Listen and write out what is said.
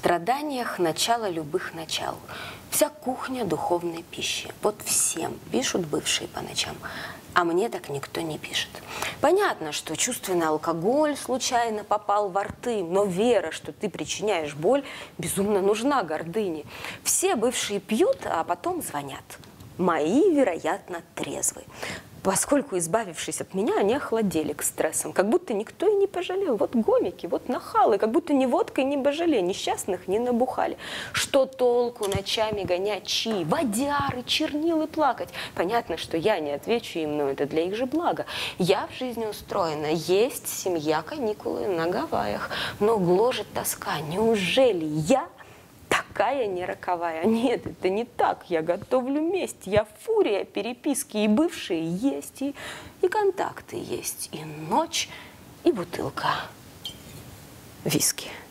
страданиях начало любых начал. Вся кухня духовной пищи. Вот всем пишут бывшие по ночам. А мне так никто не пишет. Понятно, что чувственный алкоголь случайно попал во рты, но вера, что ты причиняешь боль, безумно нужна гордыне. Все бывшие пьют, а потом звонят. Мои, вероятно, трезвы. Поскольку, избавившись от меня, они охладели к стрессам. Как будто никто и не пожалел. Вот гомики, вот нахалы. Как будто ни водкой не божалели, несчастных не набухали. Что толку ночами гонять чаи, водяры, чернилы плакать? Понятно, что я не отвечу им, но это для их же блага. Я в жизни устроена. Есть семья, каникулы на Гавайях. Но гложет тоска. Неужели я такая не роковая? Нет, это не так. Я готовлю месть. Я фурия переписки. И бывшие есть, и контакты есть. И ночь, и бутылка виски.